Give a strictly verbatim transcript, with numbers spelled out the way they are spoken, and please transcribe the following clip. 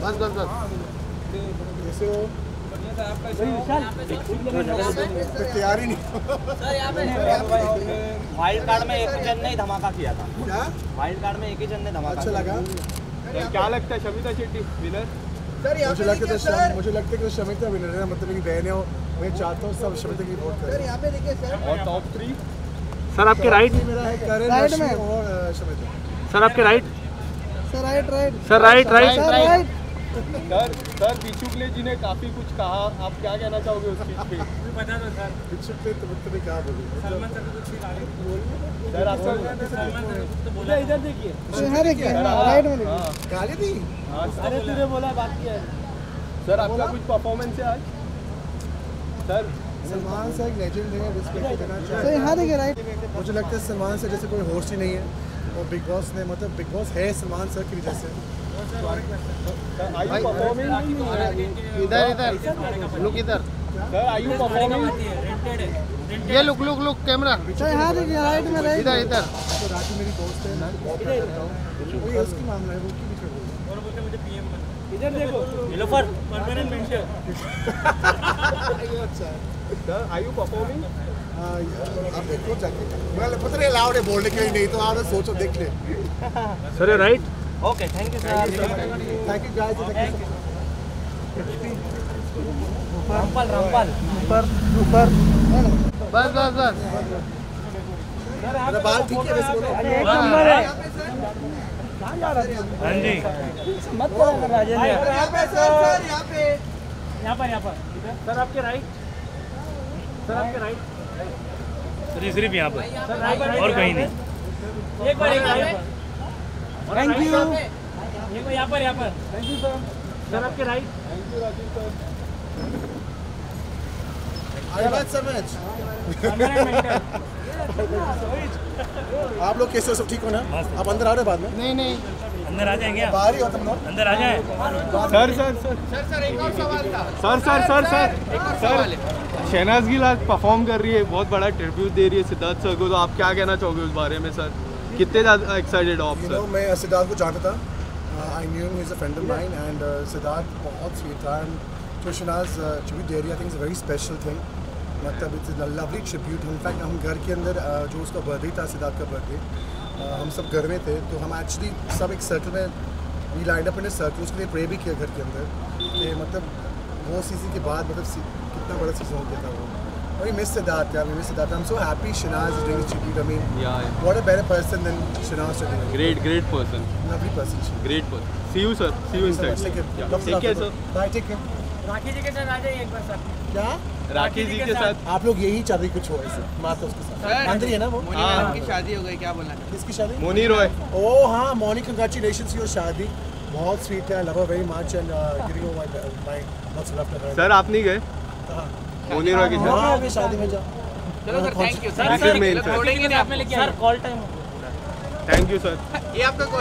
बस बस बस कैसे हो? तैयार ही नहीं। वाइल्ड कार्ड में एक ही जन ने धमाका किया था। क्या? वाइल्ड कार्ड में एक ही जन ने धमाका अच्छा लगा। क्या लगता है शमिता शेट्टी विनर? मुझे लगता है शम, मुझे लगता है कि शमिता विनर है, मतलब कि बहने हो, मैं चाहता हूँ सब शमिता की वोट करें। यहाँ पे देखिए सर। और टॉप थ्री सर आपके राइट मेरा है करण रश्मि और शमिता। सर आपके right sir right right sir right right right sir sir Bichukle ji ने काफी कुछ कहा, आप क्या कहना चाहोगे उस चीज पे? बता दो सर। बिचुकले तो मतलब क्या बोलूं? सलमान सर को कुछ सर असल तो बोला इधर देखिए। शहर है क्या? राइट में देखिए। गाली दी? अरे तूने बोला बात किया है। सर आपका कुछ परफॉर्मेंस है आज? सर सलमान से एक लेजेंड है, रिस्पेक्ट करना चाहिए। सर यहाँ देखिए राइट। मुझे लगता है सलमान से जैसे कोई होस्ट ही नहीं है, और बिग बॉस ने मतलब बिग बॉस है सलमान सर की वजह से। इधर इधर लुक इधर सर आर यू परफॉर्मिंग? ये लुक लुक लुक कैमरा यहाँ देखिए राइट में राइट। इधर इधर तो राखी मेरी दोस्त है, मैं बहुत प्यार करता हूँ। वही उसकी मामला है, वो की भी कर रही है। और बोलते मुझे पीएम बना। इधर देखो नीलोफर परमानेंट मेंशन। अच्छा सर आर यू परफॉर्मिंग? आप देखो जाके, मैं पता नहीं अलाउड है बोलने के लिए, नहीं तो आप सोचो देख ले। Sir right okay thank you sir. Thank you guys. Rampal Rampal ऊपर ऊपर बस बस बस मेरा बाल ठीक है वैसे बोलो। एक नंबर है। हाँ जी मत बोलो राजेंद्र। यहाँ पे सर सर यहाँ पे यहाँ पर यहाँ पर सर आपके राइट सर आपके राइट सर ये सिर्फ यहाँ पर और कहीं नहीं। एक बार एक बार थैंक यू। यहाँ पर यहाँ पर थैंक यू सर। सर आपके right thank you Rajiv sir. आई बात समझ। आप लोग कैसे हो, सब ठीक हो ना? आप अंदर आ रहे हो बाद में? नहीं नहीं अंदर आ जाएंगे आप? बाहर ही हो तुम लोग? अंदर आ जाए sir sir sir sir sir एक और सवाल था। Sir sir sir sir sir Shehnaaz Gill आज परफॉर्म कर रही है, बहुत बड़ा ट्रिब्यूट दे रही है सिद्धार्थ सर को, तो आप क्या कहना चाहोगे उस बारे में सर? कितने ज़्यादा एक्साइटेड हो आप You सर? know, मैं सिद्धार्थ को जानता था। I knew he is a friend of mine and Siddharth बहुत स्वीट था एंड जो शहनाज ट्रिब्यूट दे रही है, I think it's a very special thing. मतलब it's a lovely tribute. In fact हम घर के अंदर uh, जो उसका बर्थडे था, सिद्धार्थ का बर्थडे, uh, हम सब घर में थे, तो हम एक्चुअली सब एक सर्कल में we lined up in a circle, उसके लिए प्रे भी किया घर के अंदर कि मतलब वो सीज़न के बाद मतलब कितना बड़ा सीज़न हो गया था वो। और मिस सिद्धार्थ यार, miss Siddharth. I am so happy Shehnaaz is doing tribute. I mean Yeah, yeah. What a better person than Shehnaaz today. Great, great person. Lovely person. Great person. See you sir. See you inside. Take care. Yeah. Take care sir. Bye, take care. Rakhi ji के साथ आ जाइए एक बार sir. क्या राखी जी के साथ आप लोग यही चाह रहे कुछ हो ऐसे माता उसके साथ? अंदर ही है ना वो? मोनी मैडम की शादी हो गई, क्या बोलना है? किसकी शादी? मोनी रॉय। ओह हाँ, मोनी, कंग्रेचुलेशंस योर शादी। बहुत स्वीट है, love her very much and giving you my my much love to her. Sir आप नहीं गए मोनी रॉय के साथ? हाँ, अभी शादी में जाओ। चलो sir thank you This is main, sir. छोड़ेंगे नहीं आप में। Sir call time thank you sir. ये आपका